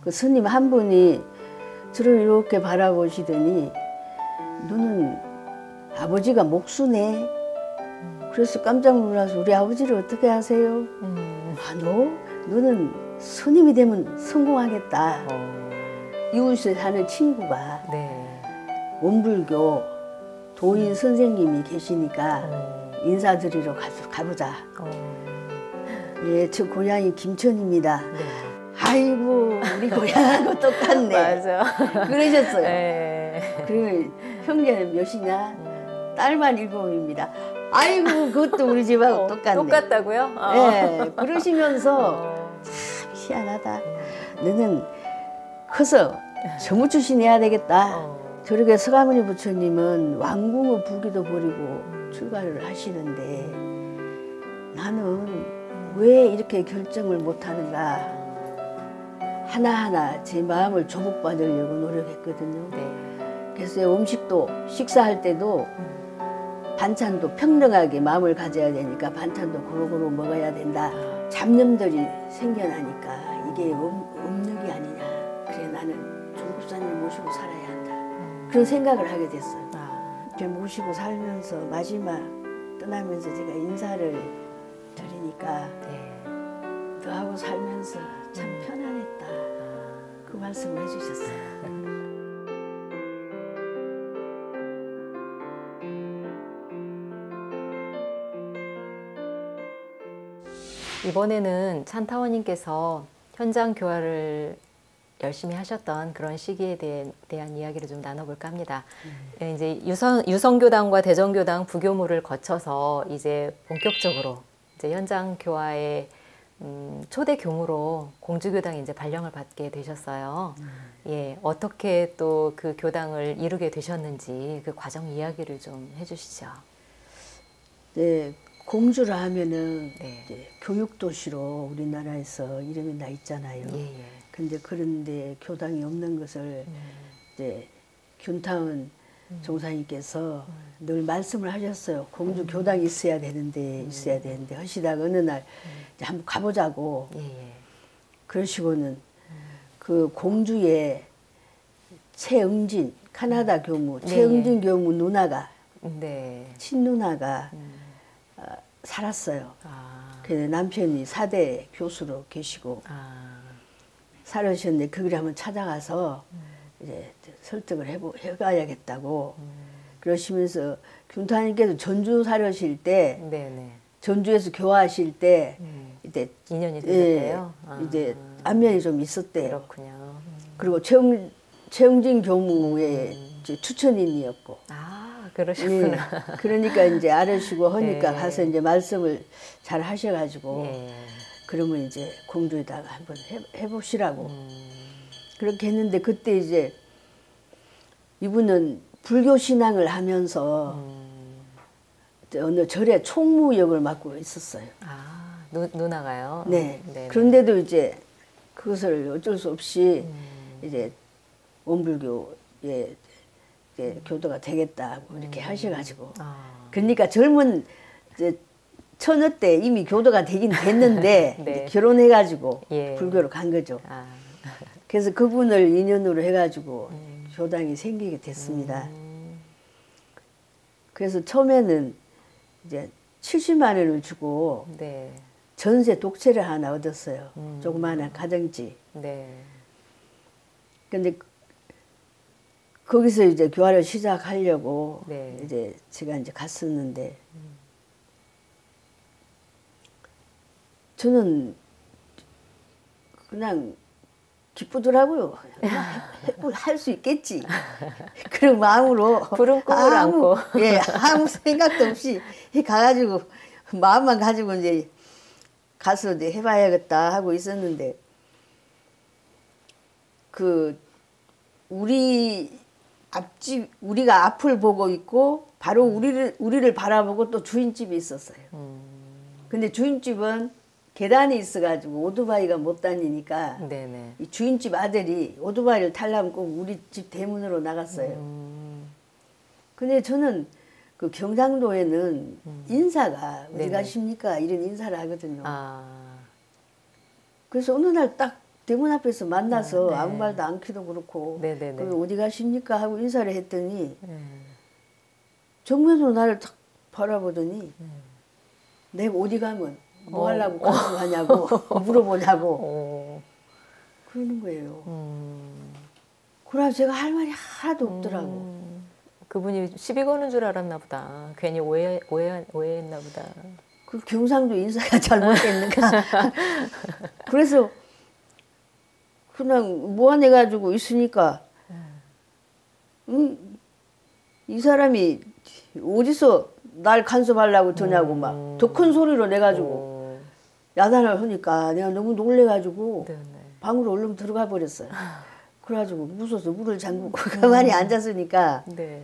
그 스님 한 분이 저를 이렇게 바라보시더니 너는 아버지가 목수네. 그래서 깜짝 놀라서 우리 아버지를 어떻게 하세요? 아, 너는 스님이 되면 성공하겠다. 이웃에 사는 친구가 네. 원불교 도인 선생님이 계시니까 인사드리러 가보자. 예, 저 고향이 김천입니다. 네. 아이고 우리 고향하고 똑같네. 맞아. 그러셨어요. 네. 그리고 형제는 몇이냐? 딸만 7입니다. 아이고 그것도 우리 집하고 똑같네. 똑같다고요? 네, 그러시면서 참 희한하다. 너는 커서 정무 출신 해야 되겠다. 저렇게 서가모니 부처님은 왕궁의 부귀도 버리고 출가를 하시는데 나는 왜 이렇게 결정을 못하는가. 하나하나 제 마음을 조복받으려고 노력했거든요. 네. 그래서 음식도 식사할 때도 반찬도 평등하게 마음을 가져야 되니까 반찬도 고루고루 먹어야 된다. 잡념들이 생겨나니까 이게 음력이 아니냐. 그래 나는 종국사님을 모시고 살아야 한다. 그런 생각을 하게 됐어요. 이렇게 모시고 살면서 마지막 떠나면서 제가 인사를 드리니까 너하고 살면서 참 편안했다. 그 말씀을 해주셨어요. 이번에는 찬타원님께서 현장 교화를 열심히 하셨던 그런 시기에 대한 이야기를 좀 나눠볼까 합니다. 이제 유성교당과 대전교당 부교무를 거쳐서 이제 본격적으로 이제 현장 교화의 초대 교무로 공주교당이 이제 발령을 받게 되셨어요. 예, 어떻게 또 그 교당을 이루게 되셨는지 그 과정 이야기를 좀 해주시죠. 네, 공주라 하면은 네. 이제 교육도시로 우리나라에서 이름이 나 있잖아요. 예. 근데 그런데 교당이 없는 것을 이제 균타운 종사님께서 늘 말씀을 하셨어요. 공주 교당이 있어야 되는데 하시다가 어느 날 이제 한번 가보자고 그러시고는 그 공주의 최응진 카나다 교무 최응진 교무 누나가 친누나가 살았어요. 그래서 남편이 4대 교수로 계시고 살으셨는데 그 길을 한번 찾아가서 이제 설득을 해봐야겠다고 그러시면서 균타님께서 전주 살으실 때 전주에서 교화하실 때 이때 인연이 되셨대요. 이제 안면이 좀 있었대요. 그렇군요. 그리고 최웅진 교무의 추천인이었고. 그러셨구나. 그러니까 이제 알으시고 하니까 가서 이제 말씀을 잘 하셔가지고 그러면 이제 공주에다가 한번 해보시라고 그렇게 했는데 그때 이제 이분은 불교 신앙을 하면서 어느 절에 총무 역을 맡고 있었어요. 누나가요? 네. 그런데도 이제 그것을 어쩔 수 없이 이제 원불교에 이제 교도가 되겠다고 이렇게 하셔가지고 그러니까 젊은 이제 처녀 때 이미 교도가 되긴 됐는데 이제 결혼해가지고 불교로 간 거죠. 그래서 그분을 인연으로 해가지고 교당이 생기게 됐습니다. 그래서 처음에는 이제 70만 원을 주고 전세 독채를 하나 얻었어요. 조그마한 가정집. 근데 거기서 이제 교화를 시작하려고 이제 제가 이제 갔었는데 저는 그냥 기쁘더라고요. 할 수 있겠지. 그런 마음으로 푸른 꿈을 안고 아무 생각도 없이 가가지고 마음만 가지고 이제 가서 이제 해봐야겠다 하고 있었는데 그 우리가 앞을 보고 있고 바로 우리를 바라보고 또 주인집이 있었어요. 근데 주인집은 계단이 있어가지고 오토바이가 못 다니니까 이 주인집 아들이 오토바이를 타려면 꼭 우리 집 대문으로 나갔어요. 근데 저는 그 경상도에는 인사가 어디 가십니까? 이런 인사를 하거든요. 그래서 어느 날 딱 대문 앞에서 만나서 네. 아무 말도 않기도 그렇고 네네네. 그리고 어디 가십니까 하고 인사를 했더니 정면으로 나를 딱 바라보더니 내가 어디 가면 뭐 하려고 간수하냐고 물어보냐고 그러는 거예요. 그래서 제가 할 말이 하나도 없더라고. 그분이 시비 거는 줄 알았나 보다. 괜히 오해했나 보다. 그 경상도 인사가 잘못됐는가. 그래서 그냥 모아내가지고 있으니까 이 사람이 어디서 날 간섭하려고 드냐고 막 더 큰 소리로 내가지고 야단을 하니까 내가 너무 놀래가지고 네네. 방으로 얼른 들어가 버렸어요. 그래가지고 무서워서 문을 잠그고 가만히 앉았으니까 네.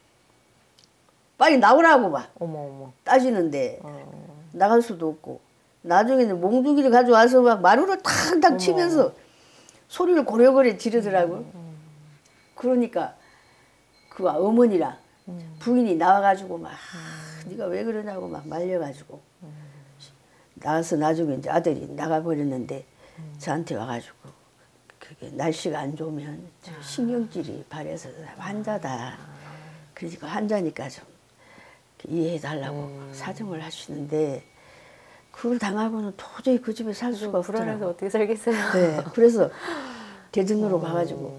빨리 나오라고 막 어머. 따지는데 나갈 수도 없고 나중에는 몽둥이를 가져와서 막 마루를 탕탕 치면서 소리를 고래고래 지르더라고. 그러니까 그 어머니랑 부인이 나와가지고 막 네가 왜 그러냐고 막 말려가지고 나와서 나중에 이제 아들이 나가버렸는데 저한테 와가지고 그게 날씨가 안 좋으면 신경질이 발해서 환자다. 그러니까 환자니까 좀 이해해달라고 사정을 하시는데 그걸 당하고는 도저히 그 집에 살 수가 없더라고요. 불안해서 어떻게 살겠어요. 네, 그래서 대전으로 가가지고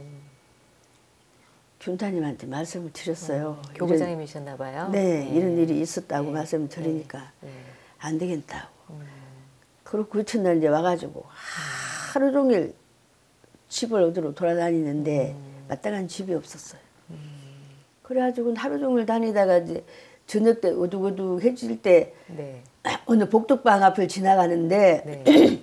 균타님한테 말씀을 드렸어요. 교부장님이셨나 봐요. 네, 이런 일이 있었다고 말씀을 드리니까 안 되겠다고. 그리고 그 첫날 이제 와가지고 하루 종일 집을 어디로 돌아다니는데 마땅한 집이 없었어요. 그래가지고 하루 종일 다니다가 이제 저녁 때 어둑어둑해질 때 네. 어느 복덕방 앞을 지나가는데 네.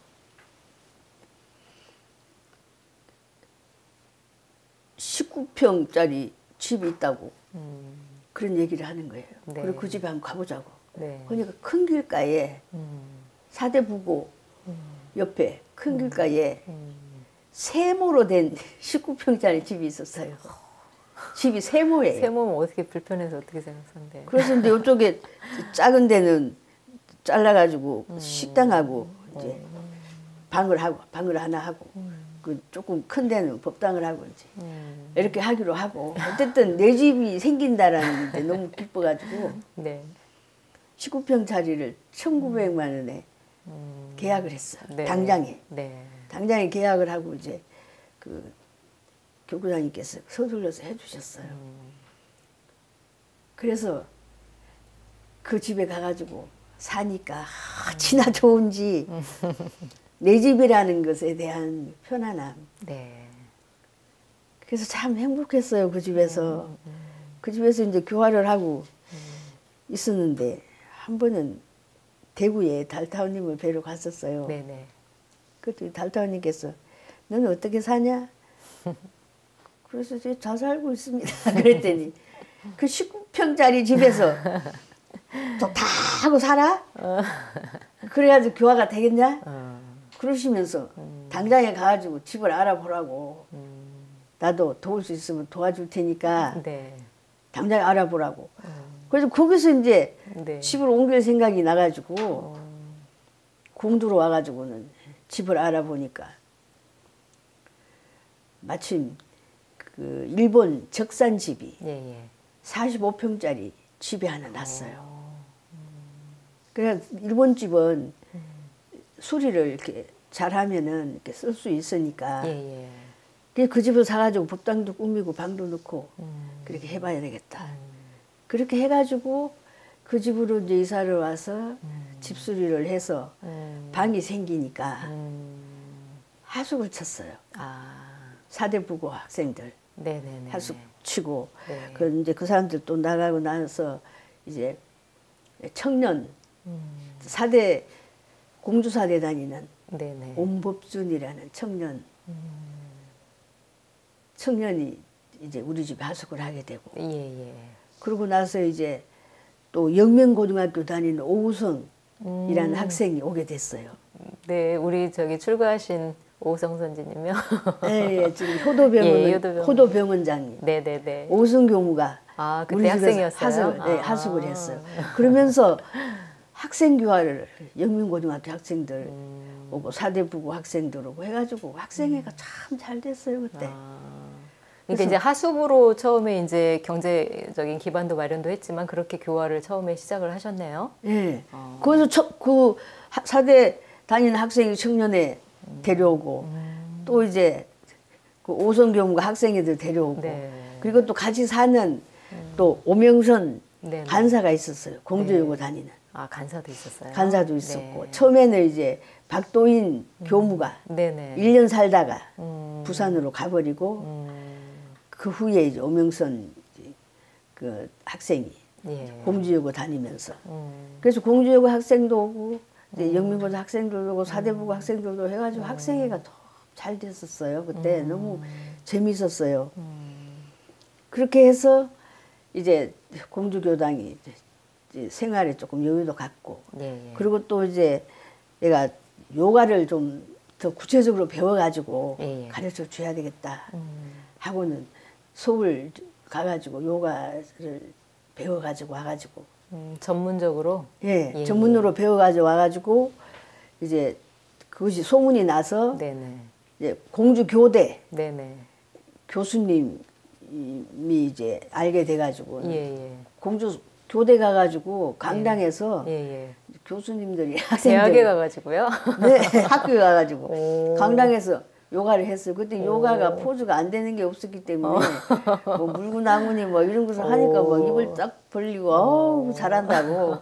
19평짜리 집이 있다고 그런 얘기를 하는 거예요. 네. 그리고 그 집에 한번 가보자고. 네. 그러니까 큰 길가에 사대부고 옆에 큰 길가에 세모로 된 19평짜리 집이 있었어요. 집이 세모예요. 세모면 어떻게 불편해서 어떻게 생각하는데. 그래서 근데 이쪽에 작은 데는 잘라가지고 식당하고 이제 방을 하나 하고 그 조금 큰 데는 법당을 하고 이제 이렇게 하기로 하고 어쨌든 내 집이 생긴다라는 데 너무 기뻐가지고 네. 19평짜리를 1,900만 원에 계약을 했어요. 네. 당장에. 네. 당장에 계약을 하고 이제 그 교구장님께서 서둘러서 해주셨어요. 그래서 그 집에 가가지고 사니까 어찌나 좋은지 내 집이라는 것에 대한 편안함. 네. 그래서 참 행복했어요. 그 집에서. 그 집에서 이제 교화를 하고 있었는데 한 번은 대구에 달타오님을 뵈러 갔었어요. 네네. 그때 달타오님께서 너는 어떻게 사냐? 그래서 제가 잘 살고 있습니다. 그랬더니 그 19평짜리 집에서 또 다 하고 살아? 그래가지고 교화가 되겠냐? 그러시면서 당장에 가가지고 집을 알아보라고 나도 도울 수 있으면 도와줄 테니까 네. 당장에 알아보라고. 그래서 거기서 이제 네. 집을 옮길 생각이 나가지고 공주로 와가지고는 집을 알아보니까 마침 그 일본 적산 집이 예, 예. 45평짜리 집이 하나 났어요. 그래서 일본 집은 수리를 이렇게 잘하면은 이렇게 쓸 수 있으니까 예, 예. 그래서 그 집을 사가지고 법당도 꾸미고 방도 넣고 그렇게 해봐야 되겠다. 그렇게 해가지고 그 집으로 이제 이사를 와서 집수리를 해서 방이 생기니까 하숙을 쳤어요. 아. 사대부고 학생들 네네네. 하숙 치고 네. 그 이제 그 사람들 또 나가고 나서 이제 청년 사대 공주사대 다니는 네네. 온법준이라는 청년이 이제 우리 집에 하숙을 하게 되고 예, 예. 그러고 나서 이제 또 영명고등학교 다니는 오우성이라는 학생이 오게 됐어요. 네, 우리 저기 출가하신 오성 선지님요. 예, 예, 지금 효도병원장님. 네네네. 오우성 교무가 아, 우리 그때 집에서 학생이었어요. 하숙을 했어요. 그러면서 학생 교화를 영민고등학교 학생들 오고 사대부고 학생들 오고 해가지고 학생회가 참 잘 됐어요 그때. 그러니까 이제 하수부로 처음에 이제 경제적인 기반도 마련도 했지만 그렇게 교화를 처음에 시작을 하셨네요. 예. 거기서 그 사대 다니는 학생이 청년회 데려오고 또 이제 그 오성교무가 학생회들 데려오고 네. 그리고 또 같이 사는 또 오명선 네. 간사가 있었어요. 공주여고 네. 다니는. 아, 간사도 있었어요. 간사도 있었고 네. 처음에는 이제 박도인 교무가 네네. 1년 살다가 부산으로 가버리고 음. 그 후에 이제 오명선 그 학생이 예. 공주여고 다니면서 그래서 공주여고 학생도 오고 이제 영민고등 학생들도 오고 사대부고 학생들도 해가지고 학생회가 더 잘 됐었어요. 그때 너무 재밌었어요. 그렇게 해서 이제 공주교당이 이제 생활에 조금 여유도 갖고 예, 예. 그리고 또 이제 내가 요가를 좀 더 구체적으로 배워가지고 예, 예. 가르쳐 줘야 되겠다 하고는 서울 가가지고 요가를 배워가지고 와가지고 전문적으로 예, 예, 전문으로 배워가지고 와가지고 이제 그것이 소문이 나서 네네. 이제 공주교대 네네. 교수님이 이제 알게 돼가지고 예, 예. 공주 교대 가가지고 강당에서 예, 예. 교수님들이 대학에 학생들 가가지고요. 네 학교에 가가지고 오. 강당에서 요가를 했어요. 그때 요가가 포즈가 안 되는 게 없었기 때문에 뭐 물고 나무니 뭐 이런 것을 하니까 막 입을 딱 벌리고 어우 잘한다고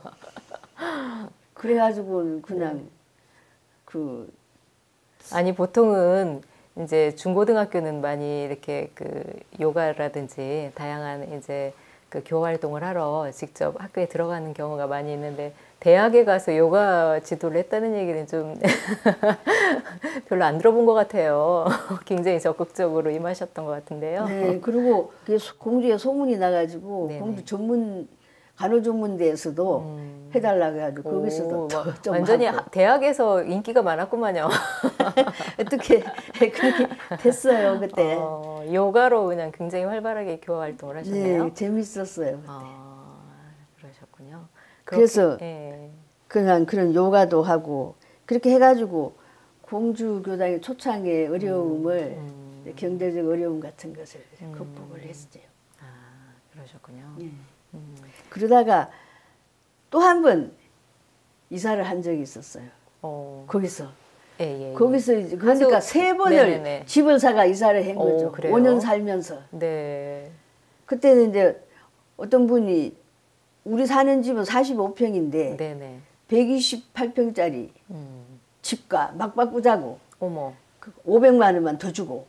그래가지고 그냥 그 아니 보통은 이제 중고등학교는 많이 이렇게 그 요가라든지 다양한 이제 그 교화 활동을 하러 직접 학교에 들어가는 경우가 많이 있는데 대학에 가서 요가 지도를 했다는 얘기는 좀 별로 안 들어본 것 같아요. 굉장히 적극적으로 임하셨던 것 같은데요. 네, 그리고 그게 공주에 소문이 나가지고 네네. 공주 전문 간호전문대에서도 해달라고 해가지고 거기서도 오, 좀 완전히 하고. 대학에서 인기가 많았구만요. 어떻게 그렇게 됐어요 그때. 요가로 그냥 굉장히 활발하게 교화 활동을 하셨네요. 네, 재밌었어요. 그때. 그러셨군요. 그래서 예. 그냥 그런 요가도 하고 그렇게 해가지고 공주교당의 초창의 어려움을 경제적 어려움 같은 것을 극복을 했어요. 그러셨군요. 네. 그러다가 또 한 번 이사를 한 적이 있었어요. 거기서. 예, 예, 거기서 이제 그러니까 세 번을 네네네. 집을 사가 이사를 한 거죠. 그래요? 5년 살면서. 네. 그때는 이제 어떤 분이 우리 사는 집은 45평인데 네네. 128평짜리 집과 막 바꾸자고 어머. 500만 원만 더 주고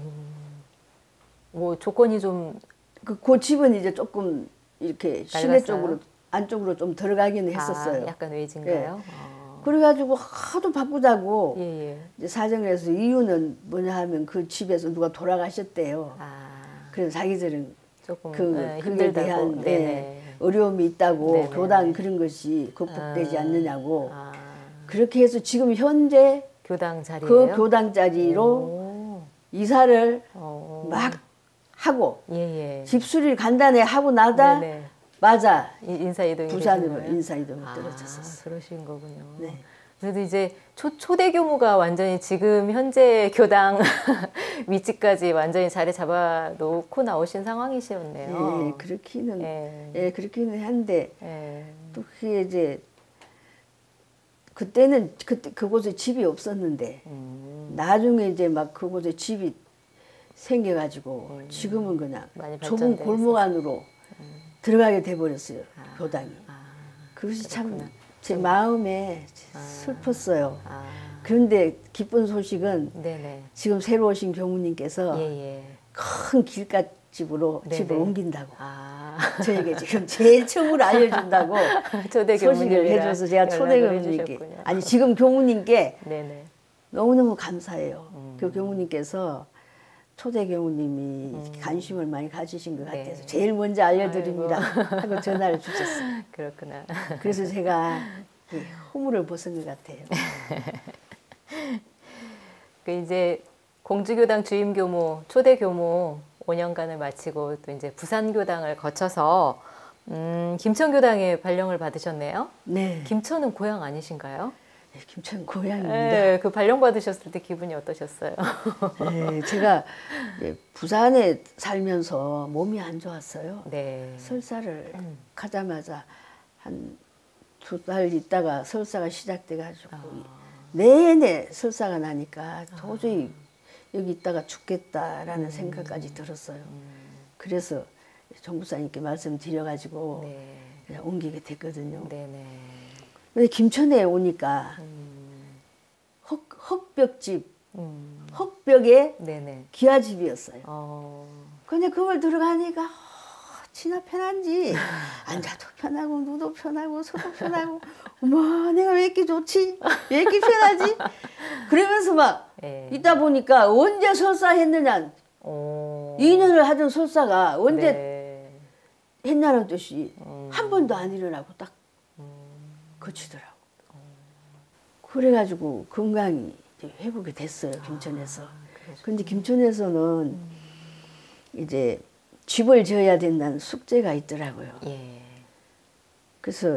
뭐 조건이 좀 그 집은 이제 조금 이렇게 시내 낡았어요? 쪽으로 안쪽으로 좀 들어가기는 했었어요. 약간 외진가요? 그래가지고 하도 바꾸자고 예, 예. 이제 사정을 해서 이유는 뭐냐 하면 그 집에서 누가 돌아가셨대요. 그래서 자기들은 조금 그에 힘들다고. 대한 네네. 어려움이 있다고 네네. 교당 그런 것이 극복되지 않느냐고 아, 그렇게 해서 지금 현재 교당 자리예요? 그 교당 자리로 이사를 막 하고 예, 예. 집수리를 간단히 하고 나다 네네. 맞아 인사이동이 부산으로 되신 거예요? 인사이동을 떨어졌었어. 그러신 거군요. 네. 그래도 이제 초대 교무가 완전히 지금 현재 교당 위치까지 완전히 자리 잡아 놓고 나오신 상황이셨네요. 예, 그렇기는 예. 그렇기는 한데 예. 또 그게 이제 그때 그곳에 집이 없었는데 나중에 이제 막 그곳에 집이 생겨가지고 지금은 그냥 많이 좁은 발전돼 골목 안으로 들어가게 돼버렸어요 교당이. 그것이 참 제 마음에 슬펐어요. 그런데 기쁜 소식은 네네. 지금 새로 오신 교무님께서 예, 예. 큰 길갓집으로 네네. 집을 옮긴다고 저에게 지금 제일 처음으로 알려준다고 초대 소식을 교무님이랑 해줘서 제가 초대 연락을 교무님께 해주셨군요. 아니 지금 교무님께 네네. 너무너무 감사해요. 그 교무님께서 초대 교무님이 관심을 많이 가지신 것 같아서 네. 제일 먼저 알려드립니다 하고 전화를 주셨어요. 그렇구나. 그래서 제가 이 허물을 벗은 것 같아요. 그 이제 공주교당 주임교무, 초대교무 5년간을 마치고 또 이제 부산교당을 거쳐서 김천교당에 발령을 받으셨네요. 네. 김천은 고향 아니신가요? 네, 김천 고향입니다. 네, 그 발령 받으셨을 때 기분이 어떠셨어요? 네, 제가 부산에 살면서 몸이 안 좋았어요. 네. 설사를 가자마자 한 2달 있다가 설사가 시작돼가지고 내내 설사가 나니까 도저히 여기 있다가 죽겠다라는 생각까지 들었어요. 그래서 정부사님께 말씀드려가지고 네. 그냥 옮기게 됐거든요. 네네. 근데 김천에 오니까 헉벽집, 헉벽에 네네. 기와집이었어요. 근데 그걸 들어가니까 지나 편한지 앉아도 편하고 누도 편하고 서도 편하고 어머 내가 왜 이렇게 좋지? 왜 이렇게 편하지? 그러면서 막 네. 있다 보니까 언제 설사했느냐 2년을 하던 설사가 언제 네. 했냐는 듯이 한 번도 안 일어나고 딱 거치더라고. 그래가지고 건강이 이제 회복이 됐어요. 김천에서. 근데 김천에서는 이제 집을 지어야 된다는 숙제가 있더라고요. 예. 그래서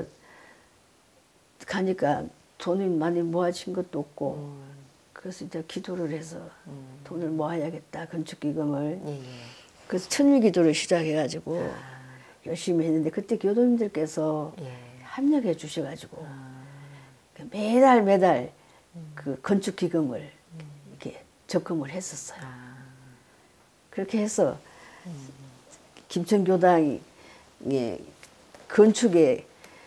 가니까 돈이 많이 모아진 것도 없고 그래서 이제 기도를 해서 돈을 모아야겠다 건축기금을. 예. 그래서 천일기도를 시작해가지고 열심히 했는데 그때 교도님들께서 예. 합력해 주셔가지고 매달 그 건축기금을 이렇게 적금을 했었어요. 그렇게 해서 김천교당이 건축에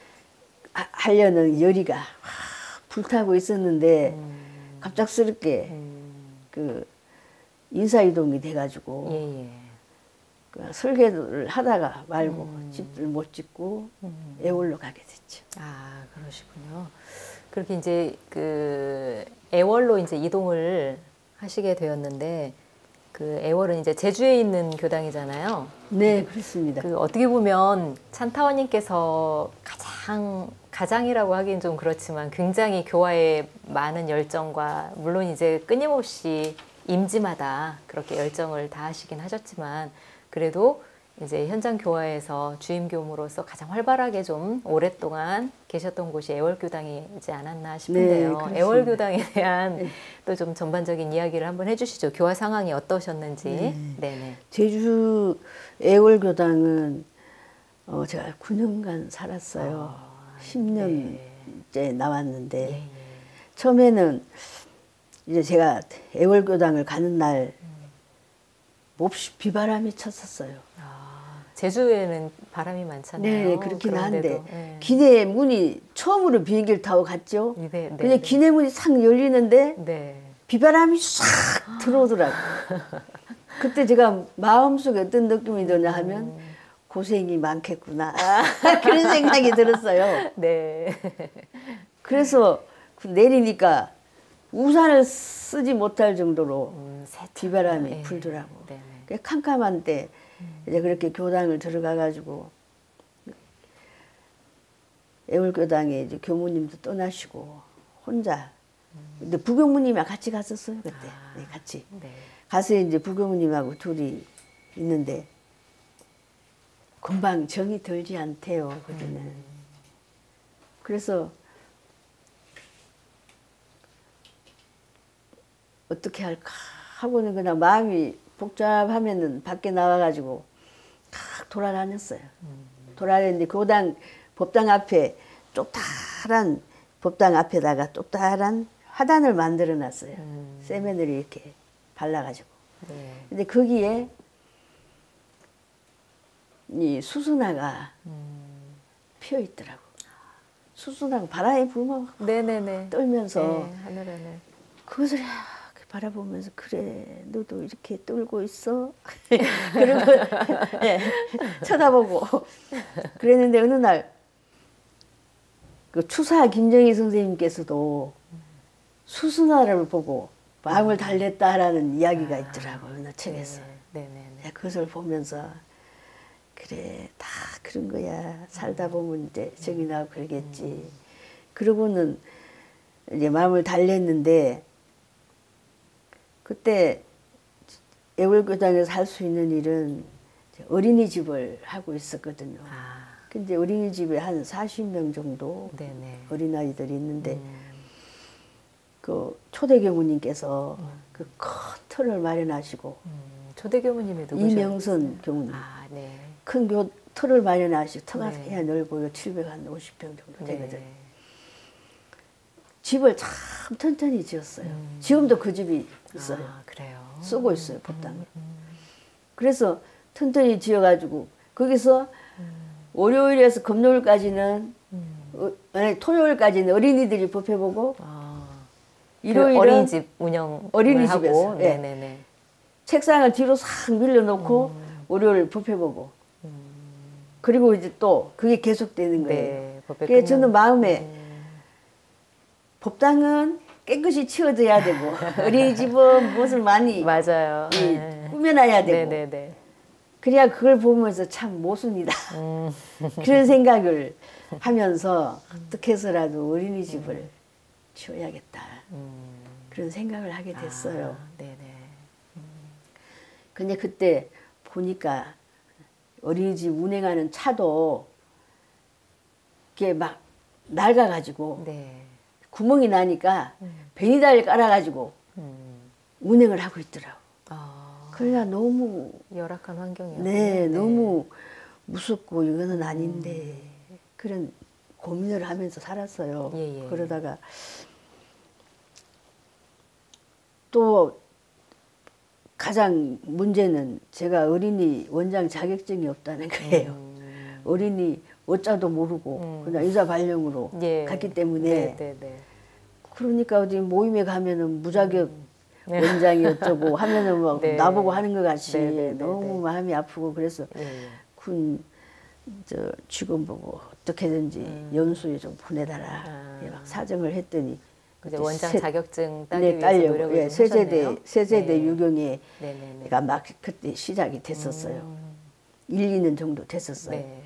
하려는 열의가 불타고 있었는데 갑작스럽게 그 인사이동이 돼가지고 예. 그 설계를 하다가 말고 집을 못 짓고 애월로 가게 됐죠. 아, 그러시군요. 그렇게 이제 그 애월로 이제 이동을 하시게 되었는데 그 애월은 이제 제주에 있는 교당이잖아요. 네, 그렇습니다. 그 어떻게 보면 찬타원님께서 가장이라고 하기엔 좀 그렇지만 굉장히 교화에 많은 열정과 물론 이제 끊임없이 임지마다 그렇게 열정을 다하시긴 하셨지만 그래도 이제 현장 교화에서 주임교무로서 가장 활발하게 좀 오랫동안 계셨던 곳이 애월교당이지 않았나 싶은데요. 네, 애월교당에 대한 또 좀 전반적인 이야기를 한번 해주시죠. 교화 상황이 어떠셨는지. 네네. 제주 애월교당은 제가 9년간 살았어요. 10년째 나왔는데 처음에는 이제 제가 애월교당을 가는 날 몹시 비바람이 쳤었어요. 제주에는 바람이 많잖아요. 네, 그렇긴 한데 네. 기내 문이 처음으로 비행기를 타고 갔죠. 근데 기내 문이 싹 열리는데 비바람이 싹 들어오더라고요. 그때 제가 마음속에 어떤 느낌이 드냐 하면 고생이 많겠구나 그런 생각이 들었어요. 네. 그래서 내리니까 우산을 쓰지 못할 정도로 비바람이 불더라고. 캄캄한데 이제 그렇게 교당을 들어가가지고 애월교당에 이제 교무님도 떠나시고 혼자. 근데 부교무님이랑 같이 갔었어요 그때. 네, 같이. 가서 이제 부교무님하고 둘이 있는데 금방 정이 들지 않대요 그때는. 그래서 어떻게 할까 하고는 그냥 마음이 복잡하면은 밖에 나와가지고 탁 돌아다녔어요. 돌아다녔는데 교당 법당 앞에 쪽다란 법당 앞에다가 쪽다란 화단을 만들어 놨어요. 세면을 이렇게 발라가지고. 근데 거기에 이 수수나가 피어 있더라고. 수수나가 바람이 불면 떨면서 하늘하늘. 그것을 바라보면서 그래 너도 이렇게 떨고 있어? 그리고 쳐다보고 그랬는데 어느 날 그 추사 김정희 선생님께서도 수수나를 보고 마음을 달랬다라는 이야기가 있더라고요. 어느 책에서. 그것을 보면서 그래 다 그런 거야. 살다 보면 이제 정이 나고 그러겠지. 그러고는 이제 마음을 달랬는데 그때 애월교당에서 할 수 있는 일은 어린이집을 하고 있었거든요. 근데 어린이집에 한 40명 정도 네네. 어린아이들이 있는데 그 초대 교무님께서 그 큰 틀을 마련하시고 초대 교무님이 누구셨어요? 이명선 교무님. 아, 네. 큰 틀을 마련하시고 터가 네. 야 넓어요. 750평 정도 되거든. 네. 집을 참 튼튼히 지었어요. 지금도 그 집이 있어요. 아, 그래요. 쓰고 있어요, 법당을. 그래서 튼튼히 지어가지고 거기서 월요일에서 금요일까지는 아니 토요일까지는 어린이들이 법회보고 아, 일요일은 그 어린이집 운영을 어린이집에서, 하고 예. 네네네. 책상을 뒤로 싹 밀려놓고 월요일 법회보고 그리고 이제 또 그게 계속되는 거예요. 네, 법회 그래서 저는 마음에 음. 법당은 깨끗이 치워져야 되고 어린이집은 무엇을 많이 맞아요. 꾸며놔야 되고 네네네. 그래야 그걸 보면서 참 모순이다 그런 생각을 하면서 어떻게 해서라도 어린이집을 치워야겠다 그런 생각을 하게 됐어요. 아, 네네. 근데 그때 보니까 어린이집 운행하는 차도 이게 막 낡아가지고 네. 구멍이 나니까 베니다를 깔아가지고 운행을 하고 있더라고. 아, 그러니까 너무 열악한 환경이었군요. 네, 너무 무섭고 이거는 아닌데 그런 고민을 하면서 살았어요. 예, 예. 그러다가 또 가장 문제는 제가 어린이 원장 자격증이 없다는 거예요. 어린이 어짜도 모르고 그냥 의사 발령으로 예. 갔기 때문에 네, 네, 네. 그러니까 어디 모임에 가면은 무자격 원장이 어쩌고 하면은 막 네. 나보고 하는 것 같이 네, 네, 네, 너무 네. 마음이 아프고 그래서 예, 예. 군 직원 보고 어떻게든지 연수에 좀 보내달라 아. 막 사정을 했더니 이제 원장 자격증 따기 네, 위해서 따려고 노력을 예, 좀 하셨네요. 세제대 네. 유경에 네네네. 가 막 그때 시작이 됐었어요. 1, 2년 정도 됐었어요. 네.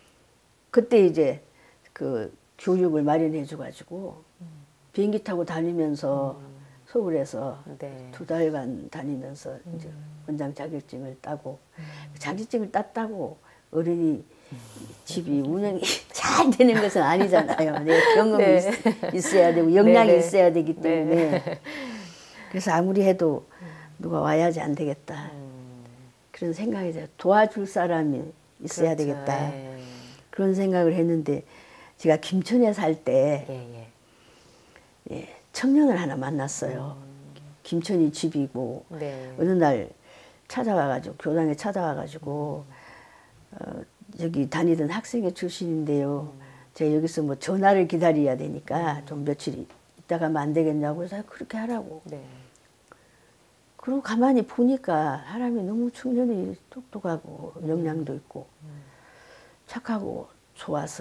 그때 이제 그 교육을 마련해 줘가지고 비행기 타고 다니면서 서울에서 네. 2달간 다니면서 이제 원장 자격증을 따고 자격증을 땄다고 어린이 집이 운영이 잘 되는 것은 아니잖아요. 내가 경험이 네. 있어야 되고 역량이 네네. 있어야 되기 때문에 네. 그래서 아무리 해도 누가 와야지 안 되겠다. 그런 생각이 들어요. 도와줄 사람이 있어야 그렇죠. 되겠다. 예. 그런 생각을 했는데 제가 김천에 살 때 예, 예. 청년을 하나 만났어요. 김천이 집이고 네. 어느 날 찾아와가지고 교당에 찾아와가지고 여기 다니던 학생회 출신인데요. 제가 여기서 뭐 전화를 기다려야 되니까 좀 며칠 있다 가면 안 되겠냐고 해서 그렇게 하라고. 네. 그리고 가만히 보니까 사람이 너무 청년이 똑똑하고 역량도 있고 착하고 좋아서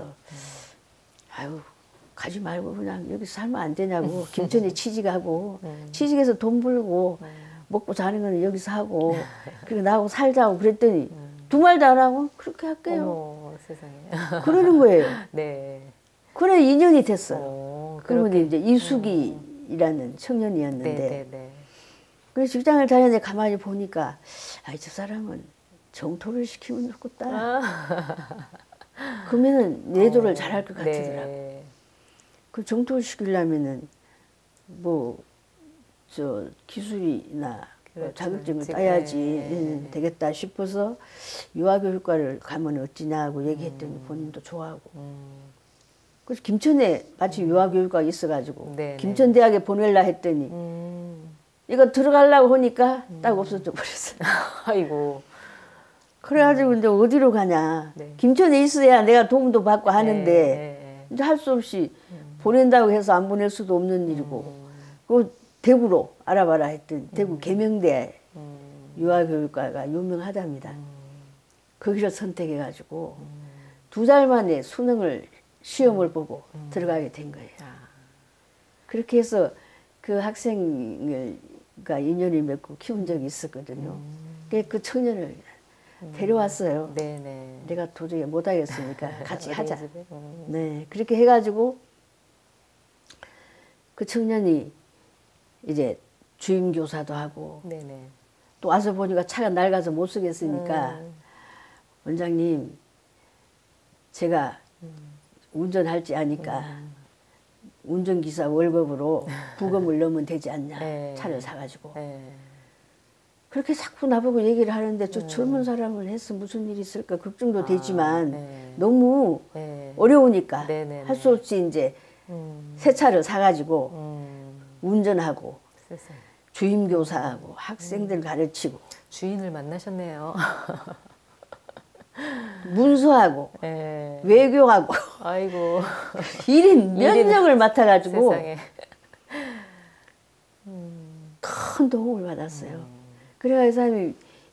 아유 가지 말고 그냥 여기서 살면 안 되냐고 김천에 취직하고 취직해서 돈 벌고 먹고 자는 건 여기서 하고 그리고 나하고 살자고 그랬더니 두 말도 안 하고 그렇게 할게요. 어머, 세상에. 그러는 거예요. 네. 그래 인연이 됐어요. 오, 그러면 그렇게. 이제 이수기라는 청년이었는데 네. 그래서 직장을 다녔는데 가만히 보니까 아이 저 사람은 정토를 시키면 좋겠다. 그러면은 내조를 잘할 것 같더라고. 네. 그 정토를 시키려면은 뭐 저 기술이나 그렇죠. 자격증을 지금, 따야지 네. 되겠다 싶어서 유아교육과를 가면 어찌냐고 얘기했더니 본인도 좋아하고. 그래서 김천에 마침 유아교육과가 있어가지고 네, 네. 김천대학에 보낼라 했더니 이거 들어가려고 하니까 딱 없어져 버렸어요. 아이고. 그래가지고 이제 어디로 가냐. 네. 김천에 있어야 내가 도움도 받고 하는데 네. 이제 할 수 없이 보낸다고 해서 안 보낼 수도 없는 일이고 그 대구로 알아봐라 했더니 대구 계명대 유아교육과가 유명하답니다. 거기를 선택해가지고 2달 만에 수능을 시험을 보고 들어가게 된 거예요. 그렇게 해서 그 학생을가 인연을 맺고 키운 적이 있었거든요. 그 청년을 데려왔어요. 네네. 내가 도저히 못하겠으니까 같이 하자. 어린이집에? 네, 그렇게 해가지고 그 청년이 이제 주임 교사도 하고 네네. 또 와서 보니까 차가 낡아서 못 쓰겠으니까 원장님 제가 운전할지 아니까 운전기사 월급으로 부검을 넣으면 되지 않냐. 네. 차를 사가지고. 네. 그렇게 자꾸 나보고 얘기를 하는데 저 젊은 사람을 해서 무슨 일이 있을까 걱정도 되지만 네. 너무 네. 어려우니까 네네네. 할 수 없이 이제 새 차를 사가지고 운전하고 세상에. 주임교사하고 학생들 가르치고 주인을 만나셨네요. 문서하고 네. 외교하고 아이고. 1인 면역을 맡아가지고 세상에. 큰 도움을 받았어요. 그래야 이 사람이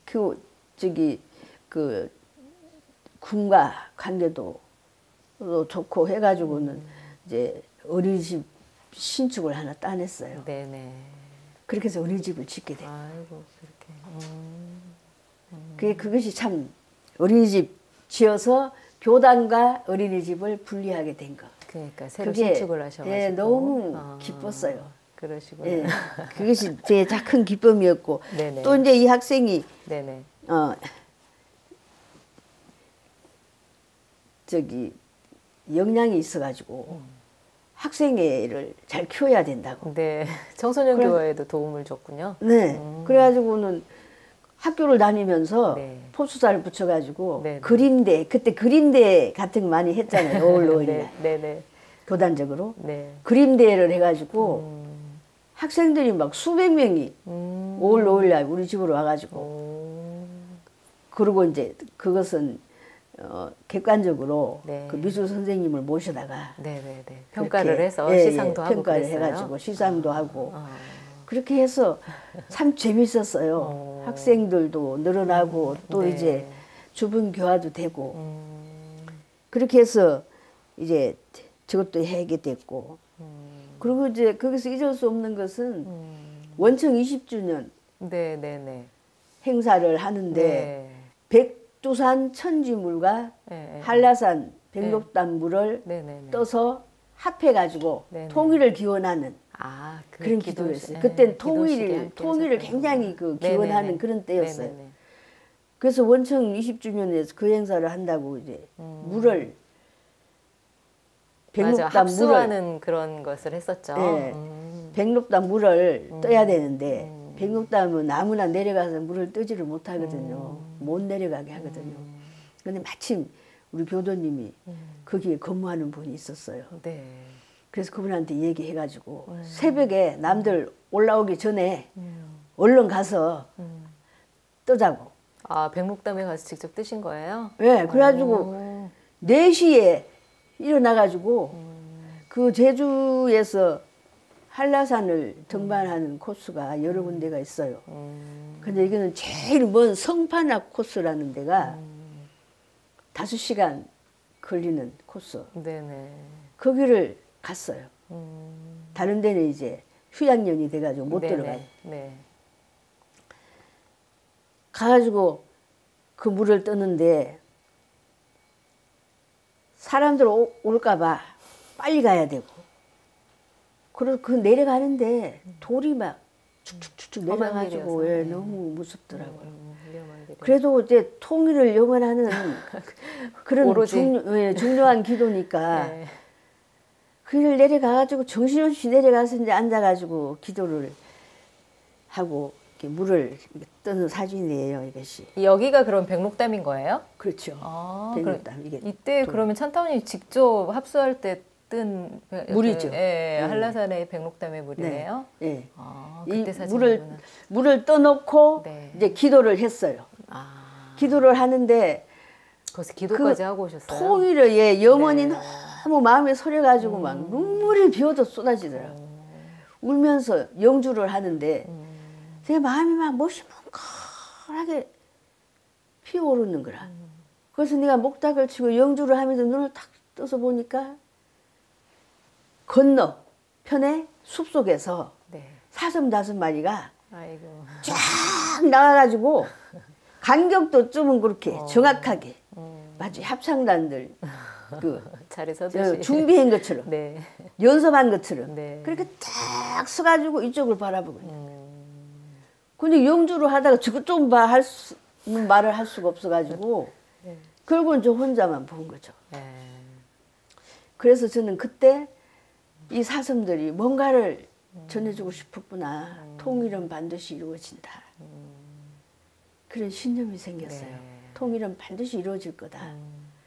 그 군과 관계도 좋고 해가지고는 이제 어린이집 신축을 하나 따냈어요. 네네. 그렇게 해서 어린이집을 짓게 돼요. 아이고 그렇게. 그것이 참 어린이집 지어서 교단과 어린이집을 분리하게 된 거. 그러니까 새로 신축을 하셔가지고. 예, 너무 기뻤어요. 그러시구나. 예, 그것이 제 큰 기쁨이었고 네네. 또 이제 이 학생이 네네. 역량이 있어가지고 학생회를 잘 키워야 된다고. 네, 청소년 교화에도 도움을 줬군요. 네, 그래가지고는 학교를 다니면서 네. 포스터를 붙여가지고 네네. 그림대, 그때 그림대 같은 거 많이 했잖아요. 5월 5일 날. 네네. 교단적으로. 네. 그림대회를 해가지고 학생들이 막 수백 명이 5월 5일 날 우리 집으로 와가지고 그리고 이제 그것은 객관적으로 네. 그 미술 선생님을 모셔다가 네네네. 평가를 그렇게, 해서 시상도 하고 평가를 그랬어요? 해가지고 시상도 하고 그렇게 해서 참 재밌었어요. 학생들도 늘어나고 또 네. 이제 주변 교화도 되고 그렇게 해서 이제 저것도 하게 됐고 그리고 이제 거기서 잊을 수 없는 것은 원청 20주년 네네네. 행사를 하는데 네. 백두산 천지물과 네. 한라산 백록담 물을 네네네. 떠서 합해가지고 네네. 통일을 기원하는 그런 기도, 기도를 했어요. 네. 그때는 기도식에 함께 통일을 하셨군요. 굉장히 기원하는 네네네. 그런 때였어요. 네네네. 그래서 원청 20주년에서 그 행사를 한다고 이제 물을 맞아, 백록담 물을 합수하는 그런 것을 했었죠. 네. 백록담 물을 떠야 되는데 백록담은 아무나 내려가서 물을 뜨지를 못하거든요. 못 내려가게 하거든요. 그런데 마침 우리 교도님이 거기에 근무하는 분이 있었어요. 네. 그래서 그분한테 얘기해가지고 새벽에 남들 올라오기 전에 얼른 가서 뜨자고. 아, 백록담에 가서 직접 뜨신 거예요? 네, 그래가지고 4시에 일어나가지고 그 제주에서 한라산을 등반하는 코스가 여러 군데가 있어요. 근데 이거는 제일 먼 성판악 코스라는 데가 5시간 걸리는 코스. 네네. 거기를 갔어요. 다른 데는 이제 휴양년이 돼가지고 못 네네. 들어가요. 네. 가가지고 그 물을 뜨는데 사람들 올까봐 빨리 가야 되고 그래서 그 내려가는데 돌이 막 축축축축 내려가지고 예, 너무 무섭더라고요. 위험한 길이요. 그래도 이제 통일을 염원하는 그런 오로지. 중요한 기도니까 네. 그 길 내려가가지고 정신없이 내려가서 이제 앉아가지고 기도를 하고 이렇게 물을 이렇게 뜨는 사진이에요, 이것이. 여기가 그럼 백록담인 거예요? 그렇죠. 아, 백록담 이게 이때 그러면 찬타원이 직접 합수할 때 뜬 물이죠. 예, 한라산의 백록담의 물이네요. 네. 아, 이 그때 사진이구나. 물을 떠놓고 네. 이제 기도를 했어요. 아, 기도를 하는데 거기서 기도까지 하고 오셨어요? 통일을 염원이 네. 너무 마음에 서려가지고 막 눈물이 비어도 쏟아지더라고. 울면서 영주를 하는데 제 마음이 막 머시멍하게 피어오르는 거라. 그래서 내가 목탁을 치고 영주를 하면서 눈을 탁 떠서 보니까 건너편에 숲속에서 네. 사슴 5마리가 아이고. 쫙 나와가지고 간격도 좀 그렇게 정확하게 마치 합창단들 자리 서듯이. 준비한 것처럼 네. 연습한 것처럼 네. 그렇게 딱 서가지고 이쪽을 바라보고 있는. 근데 영주를 하다가 저것 좀 봐 말을 할 수가 없어가지고 결국은 저 혼자만 본 거죠. 네. 그래서 저는 그때 이 사슴들이 뭔가를 전해주고 싶었구나. 통일은 반드시 이루어진다. 그런 신념이 생겼어요. 네. 통일은 반드시 이루어질 거다.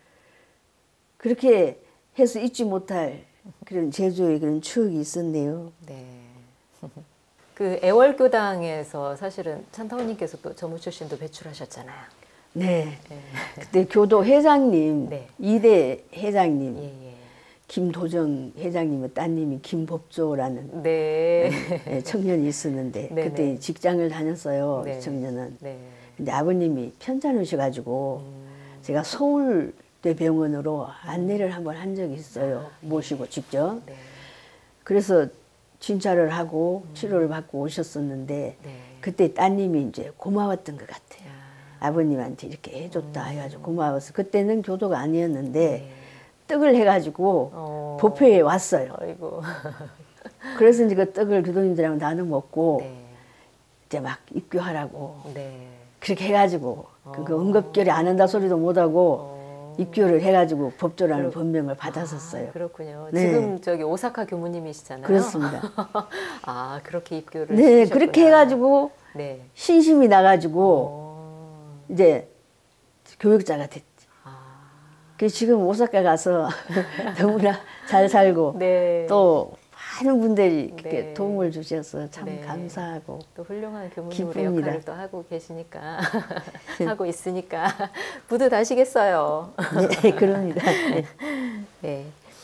그렇게 해서 잊지 못할 그런 제주의 그런 추억이 있었네요. 네. 그 애월교당에서 사실은 찬타오님께서 또 전무 출신도 배출하셨잖아요. 네. 네. 그때 교도 회장님, 네. 2대 회장님, 예, 예. 김도정 회장님의 따님이 김법조라는 네. 청년이 있었는데 네네. 그때 직장을 다녔어요. 네. 이 청년은. 네. 근데 아버님이 편찮으셔가지고 제가 서울대병원으로 안내를 한번 한 적이 있어요. 모시고 직접. 네. 그래서 진찰을 하고 치료를 받고 오셨었는데 네. 그때 따님이 이제 고마웠던 것 같아요. 아. 아버님한테 이렇게 해줬다 해가지고 고마워서 그때는 교도가 아니었는데 네. 떡을 해가지고 법회에 왔어요. 아이고. 그래서 이제 그 떡을 교도님들하고 나눠 먹고 네. 이제 막 입교하라고 네. 그렇게 해가지고 그 응급결에 안 한다 소리도 못하고 입교를 해가지고 법조라는 법명을 받았었어요. 아, 그렇군요. 네. 지금 저기 오사카 교무님이시잖아요. 그렇습니다. 아, 그렇게 입교를 네, 시키셨구나. 그렇게 해가지고 네. 신심이 나가지고 이제 교육자가 됐죠. 아. 그래서 지금 오사카 가서 너무나 잘 살고 네. 또 많은 분들이 이렇게 네. 도움을 주셔서 참 네. 감사하고 또 훌륭한 교무님의 기쁩니다. 역할을 또 하고 계시니까 하고 있으니까 뿌듯하시겠어요. 네, 그럽니다. 네. 네.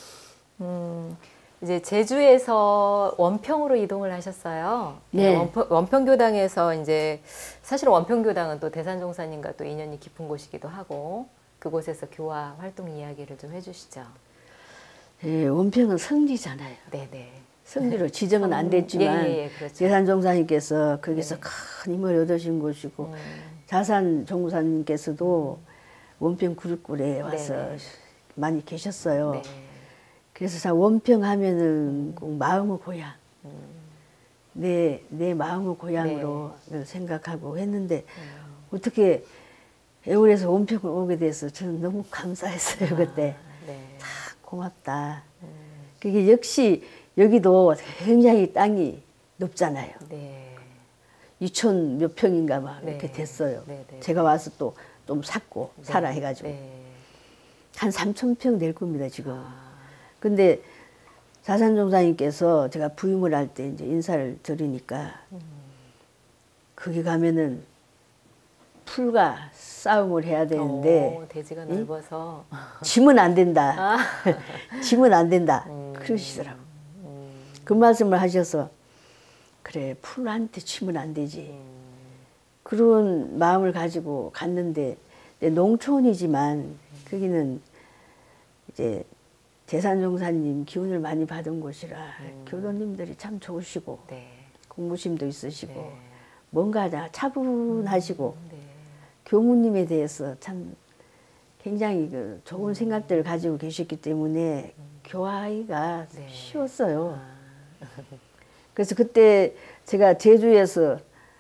이제 제주에서 원평으로 이동을 하셨어요. 네. 원평교당에서 이제 사실 원평교당은 또 대산종사님과 또 인연이 깊은 곳이기도 하고 그곳에서 교화 활동 이야기를 좀 해주시죠. 네, 원평은 성지잖아요. 네네. 성지로 지정은 안 됐지만 예, 그렇죠. 대산종사님께서 거기서 큰 힘을 얻으신 곳이고 자산종사님께서도 원평 구립굴에 와서 네네. 많이 계셨어요. 네. 그래서 참 원평 하면은 꼭 마음의 고향, 내 마음의 고향으로 생각하고 했는데 어떻게 애월에서 원평을 오게 돼서 저는 너무 감사했어요. 그때. 네. 참 고맙다. 그게 역시 여기도 굉장히 땅이 높잖아요. 네. 2천 몇 평인가 막 네. 이렇게 됐어요. 네, 네. 제가 와서 또 좀 샀고 사라 해가지고 네. 한 3천 평 될 겁니다 지금. 근데 자산종사님께서 제가 부임을 할 때 이제 인사를 드리니까 거기 가면은 풀과 싸움을 해야 되는데 대지가 넓어서 지면 안 된다. 지면 안 된다. 그러시더라고. 그 말씀을 하셔서 그래 풀한테 치면 안 되지. 그런 마음을 가지고 갔는데 농촌이지만 거기는 이제 대산종사님 기운을 많이 받은 곳이라 교도님들이 참 좋으시고 네. 공부심도 있으시고 네. 뭔가 다 차분하시고 네. 교무님에 대해서 참 굉장히 그 좋은 생각들을 가지고 계셨기 때문에 교화하기가 네. 쉬웠어요. 그래서 그때 제가 제주에서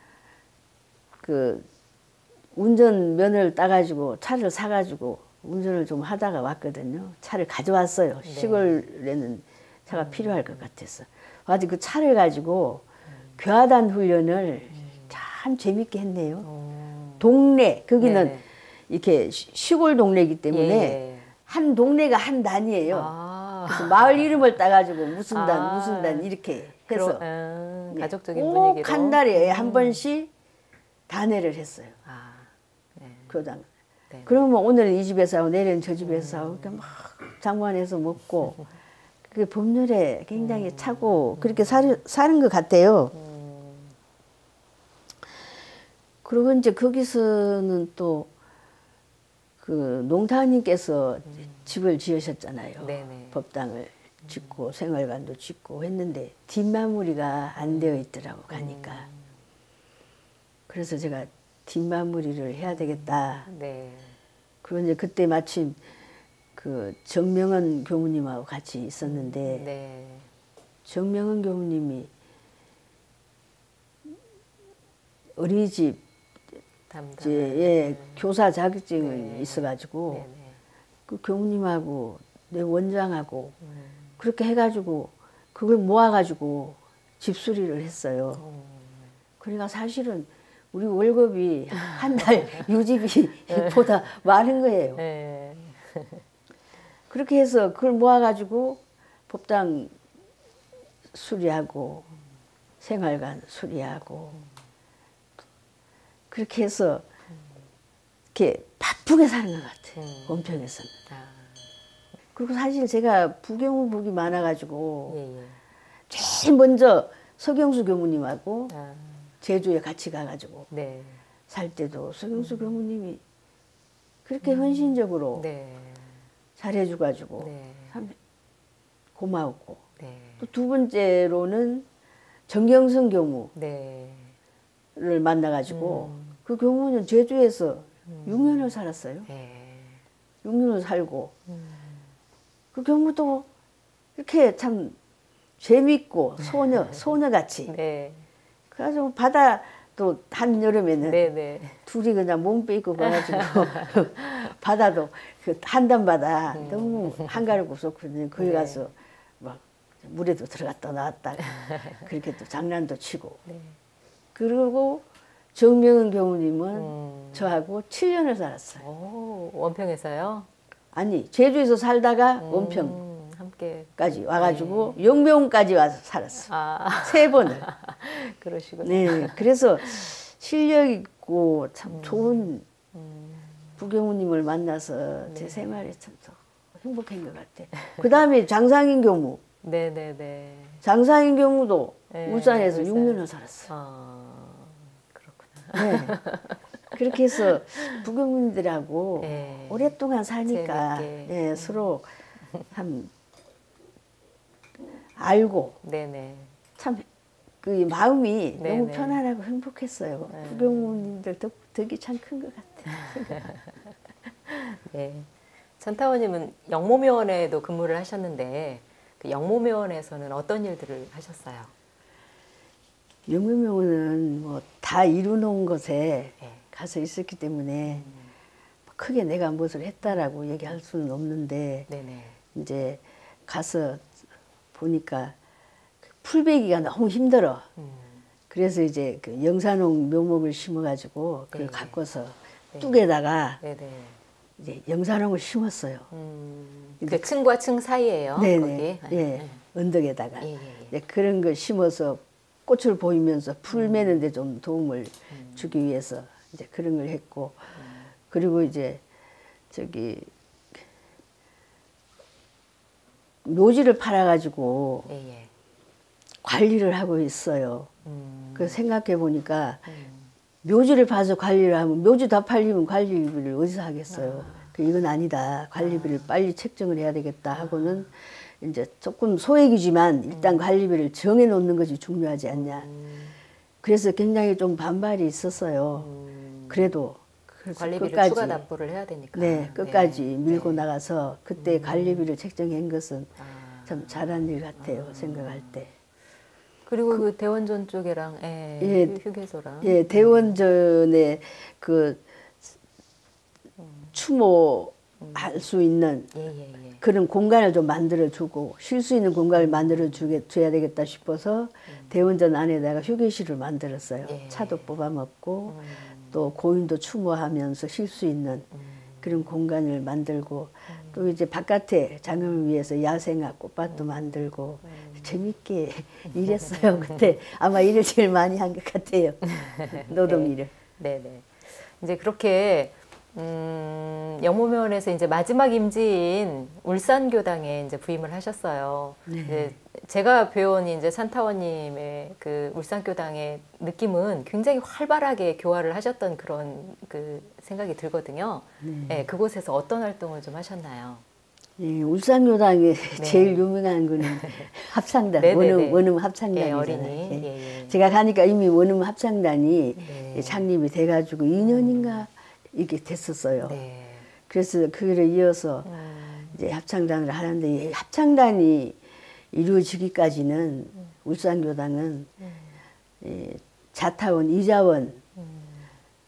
그 운전면허를 따가지고 차를 사가지고 운전을 좀 하다가 왔거든요. 차를 가져왔어요. 네. 시골에는 차가 필요할 것 같아서. 아직 그 차를 가지고 교화단 훈련을 참 재밌게 했네요. 동네, 거기는 네. 이렇게 시골 동네이기 때문에 예. 한 동네가 한 단이에요. 아. 그래서 마을 이름을 따가지고 무슨 단, 아. 무슨 단 이렇게 해서 가족적인 꼭 분위기로 한 달에 한 번씩 단회를 했어요. 아. 네. 교당. 네. 그러면 오늘은 이 집에서 하고 내일은 저 집에서 하고 이렇게 막 장관해서 먹고 그게 법률에 굉장히 차고 그렇게 사는 것 같아요. 그리고 이제 거기서는 또 그 농타님께서 집을 지으셨잖아요. 네네. 법당을 짓고 생활관도 짓고 했는데 뒷마무리가 안 되어 있더라고 가니까. 그래서 제가 뒷마무리를 해야 되겠다. 네. 그리고 이제 그때 마침 그 정명은 교무님하고 같이 있었는데 네. 정명은 교무님이 어린이집 이제 예, 교사 자격증이 있어가지고 네네. 그 교무님하고 내 원장하고 그렇게 해가지고 그걸 모아가지고 집수리를 했어요. 그러니까 사실은 우리 월급이 한 달 유지비보다 많은 거예요. 네. 그렇게 해서 그걸 모아가지고 법당 수리하고 생활관 수리하고 그렇게 해서 이렇게 바쁘게 사는 것 같아요. 원평에서는. 그리고 사실 제가 부교무복이 많아가지고 예, 예. 제일 먼저 서경수 교무님하고 아, 제주에 같이 가가지고 네. 살 때도 서경수 교무님이 그렇게 헌신적으로 네. 잘해줘가지고 네. 참 고마웠고 네. 또 두 번째로는 정경선 교무를 네. 만나가지고 그 교무는 제주에서 6년을 살았어요. 네. 6년을 살고 그 교무도 이렇게 참 재밌고 소녀같이 네. 그래가지고 바다도 한여름에는 네. 네. 둘이 그냥 몸 빼입고 가가지고 바다도 그 한담바다 너무 한가롭고 좋거든요. 거기 네. 가서 막 물에도 들어갔다 나왔다 그렇게 또 장난도 치고 네. 그리고 정명은 교무님은 저하고 7년을 살았어요. 오, 원평에서요? 아니 제주에서 살다가 원평까지 함께. 와가지고 영명까지 와서 살았어. 아, 3번을. 그러시구나. 네, 그래서 실력 있고 참 좋은 부교무님을 만나서 제 생활에 참 행복한 것 같아. 그 다음에 장상인 교무. 네네네. 장상인 교무도 네, 울산에서 울산. 6년을 살았어. 아, 그렇구나. 네. 그렇게 해서 부교무님들하고 네. 오랫동안 사니까 재밌게. 예, 서로 참 알고 네네. 참 그 마음이 네, 너무 네. 편안하고 행복했어요. 네. 부교무님들 덕이 참 큰 것 같아요. 네. 전타원님은 영모묘원에도 근무를 하셨는데 그 영모묘원에서는 어떤 일들을 하셨어요? 영묘명은 뭐 다 이루놓은 것에 네. 가서 있었기 때문에 크게 내가 무엇을 했다라고 얘기할 수는 없는데 네네. 이제 가서 보니까 풀베기가 너무 힘들어. 그래서 이제 그 영산홍 묘목을 심어가지고 그걸 네. 갖고서 네. 뚝에다가 네네. 이제 영산홍을 심었어요. 그 층과 층 사이에요. 네네. 거기. 예, 언덕에다가 예, 예, 예. 이제 그런 걸 심어서 꽃을 보이면서 풀 매는데 좀 도움을 주기 위해서 이제 그런 걸 했고 그리고 이제 저기 묘지를 팔아가지고 예, 예. 관리를 하고 있어요. 그 생각해 보니까 음. 묘지를 봐서 관리를 하면 묘지 다 팔리면 관리비를 어디서 하겠어요. 이건 아니다. 관리비를 빨리 책정을 해야 되겠다 하고는 이제 조금 소액이지만 일단 관리비를 정해 놓는 것이 중요하지 않냐. 그래서 굉장히 좀 반발이 있었어요. 그래도 그래서 관리비를 끝까지 추가 납부를 해야 되니까. 네, 끝까지 네. 밀고 네. 나가서 그때 관리비를 책정한 것은 아. 참 잘한 일 같아요. 생각할 때. 그리고 그 대원전 쪽이랑 예, 휴게소랑. 예, 대원전에 그 추모할 수 있는 예, 예, 예. 그런 공간을 좀 만들어주고 쉴 수 있는 공간을 만들어줘야 되겠다 싶어서 대원전 안에다가 휴게실을 만들었어요. 예. 차도 뽑아 먹고 또 고인도 추모하면서 쉴 수 있는 그런 공간을 만들고 또 이제 바깥에 장염을 위해서 야생화 꽃밭도 만들고 재밌게 일했어요. 그때 아마 일을 제일 많이 한 것 같아요. 노동 일을. 네네. 이제 그렇게 영모면에서 이제 마지막 임지인 울산교당에 이제 부임을 하셨어요. 네. 이제 제가 배운 이제 산타원님의 그 울산교당의 느낌은 굉장히 활발하게 교화를 하셨던 그런 그 생각이 들거든요. 네, 그곳에서 어떤 활동을 좀 하셨나요? 예, 울산교당에 네. 제일 유명한 거는 합창단, 네네네. 원음 합창단이잖아요. 어린이. 예. 예, 예. 제가 가니까 이미 원음 합창단이 네. 창립이 돼가지고 2년인가 이게 됐었어요. 네. 그래서 그를 이어서 이제 합창단을 하는데 이 합창단이 이루어지기까지는 울산교당은 이 자타원, 이자원을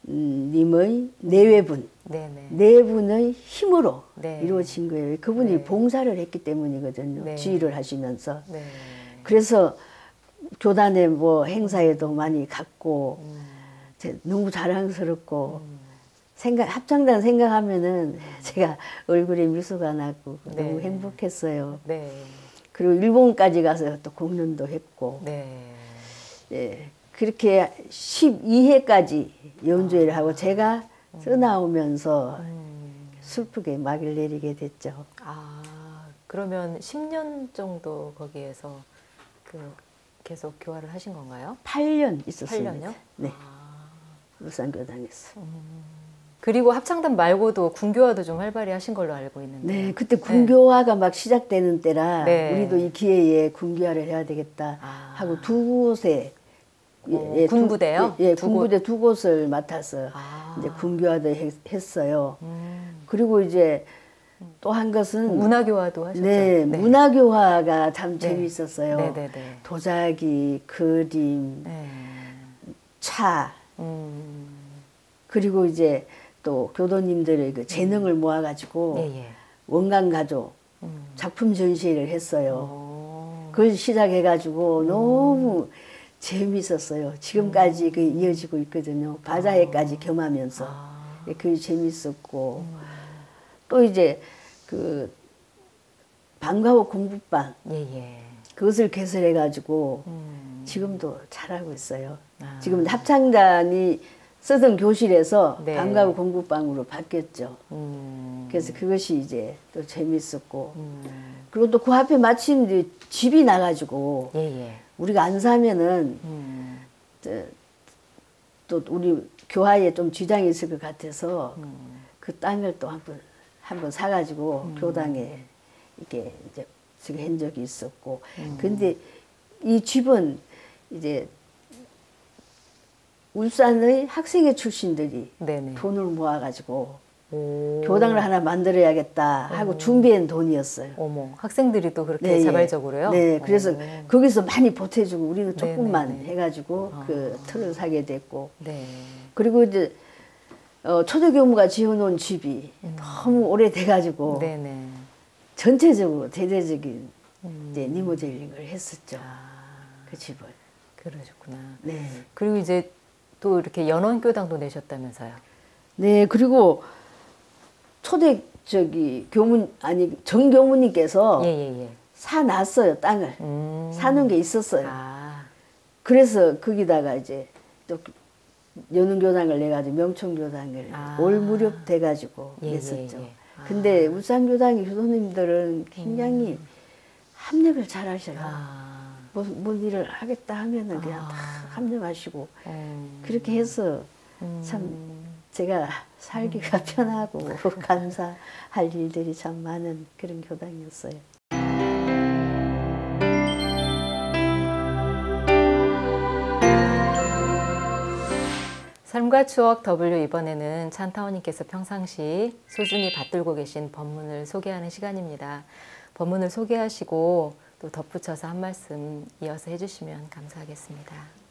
님의 내외분, 네네. 내분의 힘으로 네. 이루어진 거예요. 그분이 네. 봉사를 했기 때문이거든요. 네. 지휘를 하시면서. 네. 그래서 교단의 뭐 행사에도 많이 갔고 너무 자랑스럽고 합창단 생각하면은 제가 얼굴에 미소가 나고 네. 너무 행복했어요. 네. 그리고 일본까지 가서 또 공연도 했고 네. 예, 그렇게 12회까지 연주회를 하고 제가 써나오면서 슬프게 막을 내리게 됐죠. 아, 그러면 10년 정도 거기에서 계속 교화를 하신 건가요? 8년 있었습니다. 8년요? 네. 울산교당에서. 그리고 합창단 말고도 군교화도 좀 활발히 하신 걸로 알고 있는데. 네, 그때 군교화가 막 시작되는 때라 네. 우리도 이 기회에 군교화를 해야 되겠다 하고 두 곳에 군부대요? 군부대 두 곳을 맡아서 이제 군교화도 했어요. 그리고 이제 또 한 것은 문화교화도 하셨죠? 네, 네. 문화교화가 참 재미있었어요. 네네네. 도자기, 그림, 네. 차, 그리고 이제 또 교도님들의 그 재능을 모아가지고 예, 예. 원간가족 작품 전시회를 했어요. 오. 그걸 시작해가지고 너무 재미있었어요. 지금까지 그 이어지고 있거든요. 바자회까지 겸하면서. 그게 재미있었고. 또 이제 그 방과후 공부방. 예, 예. 그것을 개설해가지고 지금도 잘하고 있어요. 지금 합창단이 쓰던 교실에서 네. 방과후 공부방으로 바뀌었죠. 그래서 그것이 이제 또 재밌었고. 그리고 또 그 앞에 마침 이제 집이 나가지고 예, 예. 우리가 안 사면은 또 우리 교화에 좀 지장이 있을 것 같아서 그 땅을 또 한번 사가지고 교당에 이렇게 이제 지금 한 적이 있었고. 근데 이 집은 이제 울산의 학생회 출신들이 네네. 돈을 모아가지고 오. 교당을 하나 만들어야겠다 하고 준비한 돈이었어요. 어머, 학생들이 또 그렇게 네, 자발적으로요? 네, 그래서 오. 거기서 많이 보태주고 우리는 조금만 네네네. 해가지고 그 틀을 사게 됐고. 네. 그리고 이제 초대교무가 지어놓은 집이 너무 오래돼가지고 네네. 전체적으로 대대적인 이제 리모델링을 했었죠. 그 집을. 그러셨구나. 네. 그리고 이제 또 이렇게 연원교당도 내셨다면서요? 네, 그리고 초대 정교무님께서 예, 예, 예. 사놨어요, 땅을. 사는 게 있었어요. 아. 그래서 거기다가 이제 또 연운교당을 내가지고 명청교당을 올 무렵 돼가지고 예, 냈었죠. 예, 예. 근데 울산교당의 교도님들은 굉장히 합력을 잘 하셔요. 뭔 일을 하겠다 하면은 그냥 다 합력하시고 그렇게 해서 참 제가 살기가 편하고 감사할 일들이 참 많은 그런 교당이었어요. 삶과 추억 W 이번에는 찬타원님께서 평상시 소중히 받들고 계신 법문을 소개하는 시간입니다. 법문을 소개하시고 또 덧붙여서 한 말씀 이어서 해주시면 감사하겠습니다.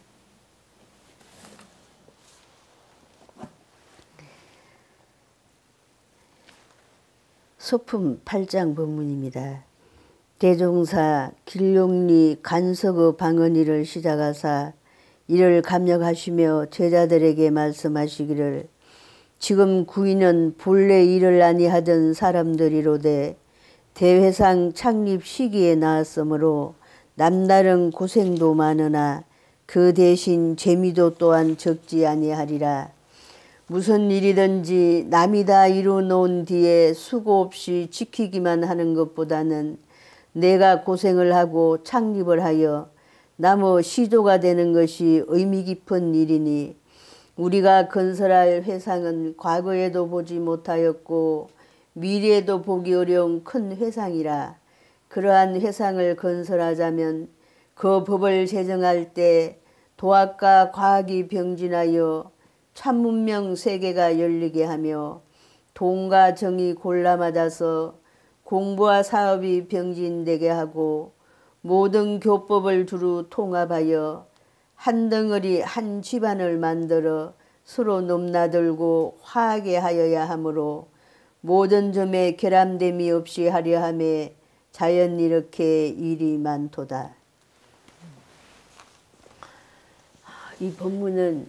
소품 8장 법문입니다. 대종사 길룡리 간석의 방언이를 시작하사 이를 감력하시며 제자들에게 말씀하시기를 지금 구인은 본래 일을 아니하던 사람들이로되 대회상 창립 시기에 나왔으므로 남다른 고생도 많으나 그 대신 재미도 또한 적지 아니하리라. 무슨 일이든지 남이 다 이루어놓은 뒤에 수고 없이 지키기만 하는 것보다는 내가 고생을 하고 창립을 하여 나무 시조가 되는 것이 의미 깊은 일이니 우리가 건설할 회상은 과거에도 보지 못하였고 미래에도 보기 어려운 큰 회상이라. 그러한 회상을 건설하자면 그 법을 제정할 때 도학과 과학이 병진하여 참문명 세계가 열리게 하며 돈과 정이 골라맞아서 공부와 사업이 병진되게 하고 모든 교법을 두루 통합하여 한 덩어리 한 집안을 만들어 서로 넘나들고 화하게 하여야 하므로 모든 점에 결함됨이 없이 하려 함에 자연 이렇게 일이 많도다. 이 본문은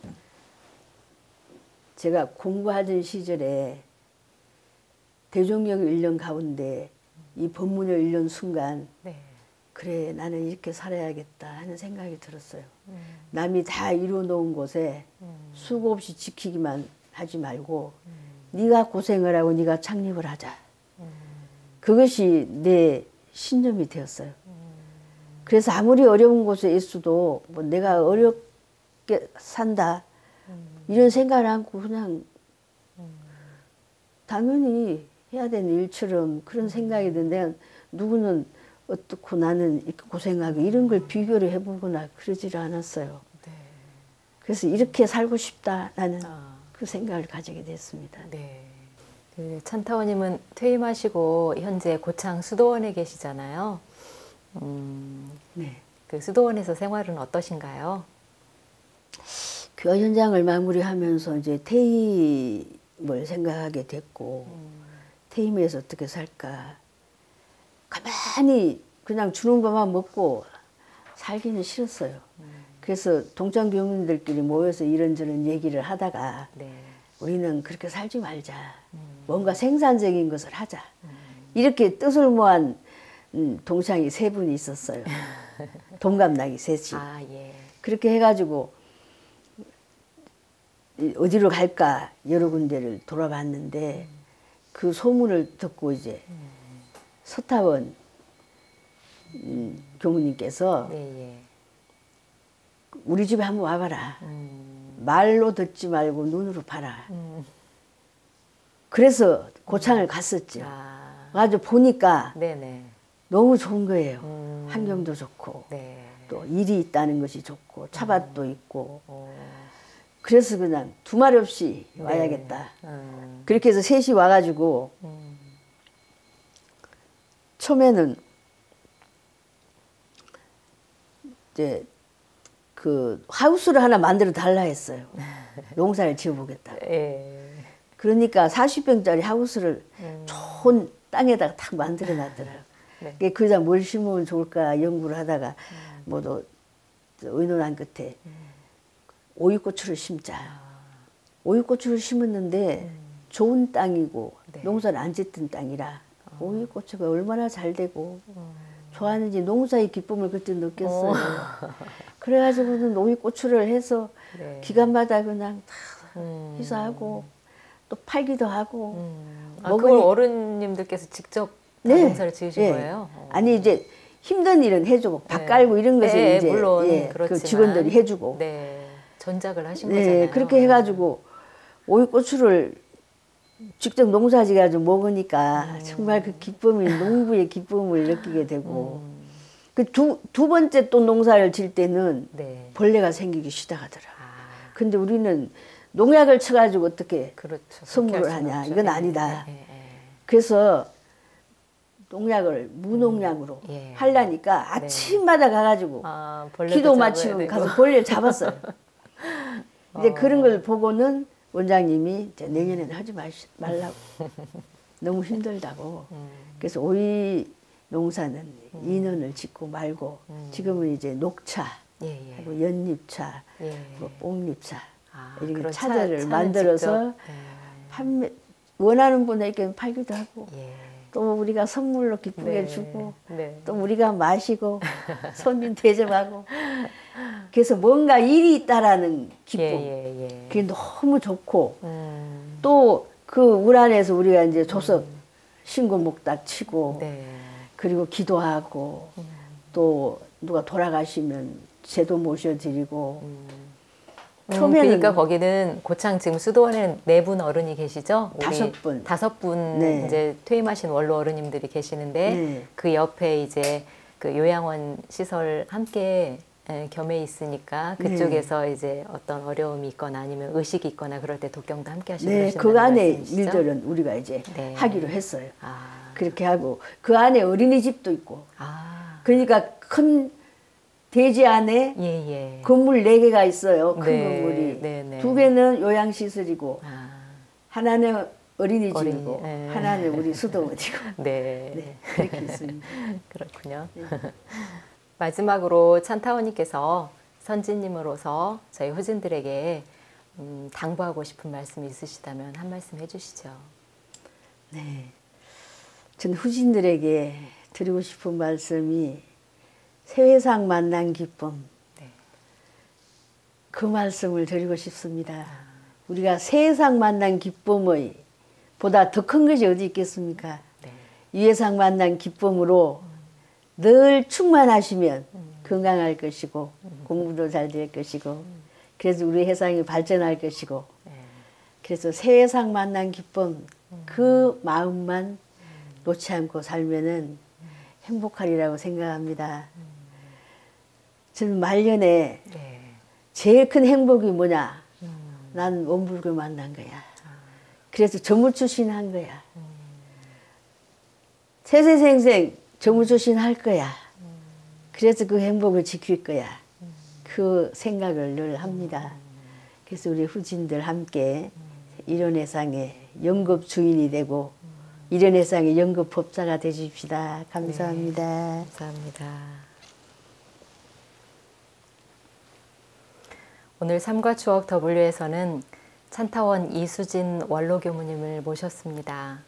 제가 공부하던 시절에 대종령 1년 가운데 이 본문을 읽는 순간 네. 그래 나는 이렇게 살아야겠다 하는 생각이 들었어요. 남이 다 이루어놓은 곳에 수고 없이 지키기만 하지 말고 네가 고생을 하고 네가 창립을 하자. 그것이 내 신념이 되었어요. 그래서 아무리 어려운 곳에 있어도 뭐 내가 어렵게 산다 이런 생각을 않고 그냥 당연히 해야 되는 일처럼 그런 생각이 드는데 누구는 어떻고 나는 이렇게 고생하고 이런 걸 비교를 해보거나 그러지를 않았어요. 네. 그래서 이렇게 살고 싶다라는 그 생각을 가지게 됐습니다. 네. 그 찬타원님은 퇴임하시고 현재 고창 수도원에 계시잖아요. 네. 그 수도원에서 생활은 어떠신가요? 교화 현장을 마무리하면서 이제 퇴임을 생각하게 됐고 퇴임해서 어떻게 살까. 가만히 그냥 주는 것만 먹고 살기는 싫었어요. 그래서 동창 교민들끼리 모여서 이런저런 얘기를 하다가 네. 우리는 그렇게 살지 말자. 뭔가 생산적인 것을 하자. 이렇게 뜻을 모한 동창이 3분이 있었어요. 동갑나기 셋이. 아, 예. 그렇게 해가지고 어디로 갈까 여러 군데를 돌아봤는데 그 소문을 듣고 이제 서타원 교무님께서 예, 예. 우리 집에 한번 와봐라. 말로 듣지 말고 눈으로 봐라. 그래서 고창을 갔었죠. 가서 보니까 네네. 너무 좋은 거예요. 환경도 좋고 네. 또 일이 있다는 것이 좋고 차밭도 있고 그래서 그냥 두말 없이 와야겠다. 그렇게 해서 셋이 와가지고 처음에는 이제 그 하우스를 하나 만들어 달라 했어요. 농사를 지어보겠다. 예. 그러니까 40평짜리 하우스를 좋은 땅에다가 탁 만들어 놨더라고요. 네. 그래서 뭘 심으면 좋을까 연구를 하다가 뭐도 의논한 끝에 오이고추를 심자. 오이고추를 심었는데 좋은 땅이고 네. 농사를 안 짓던 땅이라 오이고추가 얼마나 잘 되고 좋아하는지 농사의 기쁨을 그때 느꼈어요. 그래가지고는 오이고추를 해서 네. 기간마다 그냥 다 희사하고 또 팔기도 하고 그걸 어른님들께서 직접 네. 농사를 지으신 네. 거예요? 아니 이제 힘든 일은 해주고 밭 깔고 이런 것을 네, 이제 물론 그 그렇지만, 직원들이 해주고 네, 전작을 하신 네, 거잖아요. 그렇게 해가지고 오이고추를 직접 농사지가지고 먹으니까 정말 그 기쁨이 농부의 기쁨을 느끼게 되고 그 두 번째 또 농사를 질 때는 네. 벌레가 생기기 시작하더라. 근데 우리는 농약을 쳐가지고 어떻게 그렇죠. 선물을 하냐 이건 아니다. 예, 예, 예. 그래서 농약을 무농약으로 예. 하려니까 아침마다 가가지고 벌레도 기도 잡아야 마치면 되고. 가서 벌레를 잡았어요. 이제 그런 걸 보고는 원장님이 이제 내년에는 하지 말라고 너무 힘들다고. 그래서 오이 농사는 인연을 짓고 말고 지금은 이제 녹차, 예, 예. 하고 연잎차, 예. 뭐 뽕잎차 이렇게 그런 차들을 차는 만들어서 직접, 판매 원하는 분에게 팔기도 하고 예. 또 우리가 선물로 기쁘게 네. 주고 네. 또 우리가 마시고 손님 대접하고 그래서 뭔가 일이 있다라는 기쁨 예, 예. 그게 너무 좋고 또 그 울 안에서 우리가 이제 조석 신고 목딱 치고 네. 그리고 기도하고 또 누가 돌아가시면 제도 모셔드리고 처음에는 그러니까 거기는 고창 지금 수도원에 4분 어른이 계시죠? 우리 5분. 5분 네. 이제 퇴임하신 원로 어른님들이 계시는데 네. 그 옆에 이제 그 요양원 시설 함께 겸해 있으니까 그쪽에서 이제 어떤 어려움이 있거나 아니면 의식이 있거나 그럴 때 독경도 함께 하시고 네, 그러신다는 그 안에 말씀이시죠? 일들은 우리가 이제 네. 하기로 했어요. 아. 그렇게 하고 그 안에 어린이집도 있고 아. 그러니까 큰 대지 안에 예, 예. 건물 4개가 있어요. 큰 네, 건물이. 네, 네. 2개는 요양시설이고 아, 하나는 어린이집이고 네. 하나는 우리 수도원이고. 네. 네, 그렇게 있습니다. 그렇군요. 마지막으로 찬타원님께서 선지님으로서 저희 후진들에게 당부하고 싶은 말씀이 있으시다면 한 말씀 해주시죠. 네, 전 후진들에게 드리고 싶은 말씀이 세상 만난 기쁨, 네. 그 말씀을 드리고 싶습니다. 우리가 세상 만난 기쁨의 보다 더 큰 것이 어디 있겠습니까? 네. 이 세상 만난 기쁨으로 늘 충만하시면 건강할 것이고 공부도 잘 될 것이고 그래서 우리 세상이 발전할 것이고 그래서 세상 만난 기쁨 그 마음만 놓지 않고 살면은 행복하리라고 생각합니다. 저는 말년에 네. 제일 큰 행복이 뭐냐? 난 원불교 만난 거야. 그래서 전무출신 한 거야. 세세생생 전무출신 할 거야. 그래서 그 행복을 지킬 거야. 그 생각을 늘 합니다. 그래서 우리 후진들 함께 이련회상의 연급 주인이 되고 이련회상의 연급 법사가 되십시다. 감사합니다. 네, 감사합니다. 오늘 삶과 추억 W에서는 찬타원 이수진 원로교무님을 모셨습니다.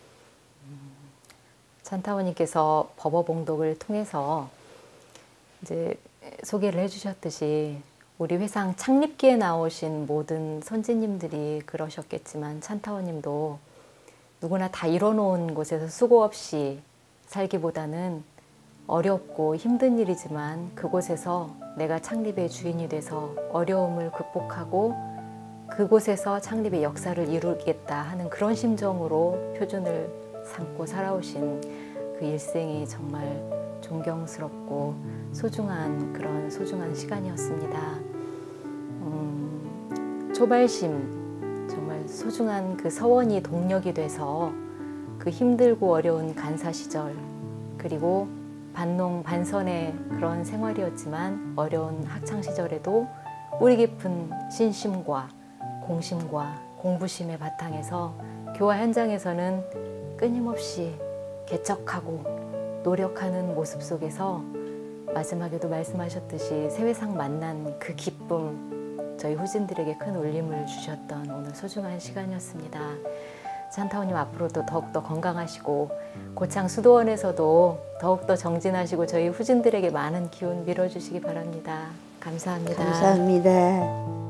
찬타원님께서 법어봉독을 통해서 이제 소개를 해주셨듯이 우리 회상 창립기에 나오신 모든 선지님들이 그러셨겠지만 찬타원님도 누구나 다 이뤄놓은 곳에서 수고 없이 살기보다는 어렵고 힘든 일이지만 그곳에서 내가 창립의 주인이 돼서 어려움을 극복하고 그곳에서 창립의 역사를 이루겠다 하는 그런 심정으로 표준을 삼고 살아오신 그 일생이 정말 존경스럽고 소중한 그런 소중한 시간이었습니다. 초발심 정말 소중한 그 서원이 동력이 돼서 그 힘들고 어려운 간사 시절 그리고 반농 반선의 그런 생활이었지만 어려운 학창 시절에도 뿌리 깊은 신심과 공심과 공부심의 바탕에서 교화 현장에서는 끊임없이 개척하고 노력하는 모습 속에서 마지막에도 말씀하셨듯이 세회상 만난 그 기쁨 저희 후진들에게 큰 울림을 주셨던 오늘 소중한 시간이었습니다. 찬타원님 앞으로도 더욱더 건강하시고 고창 수도원에서도 더욱더 정진하시고 저희 후진들에게 많은 기운 밀어주시기 바랍니다. 감사합니다. 감사합니다.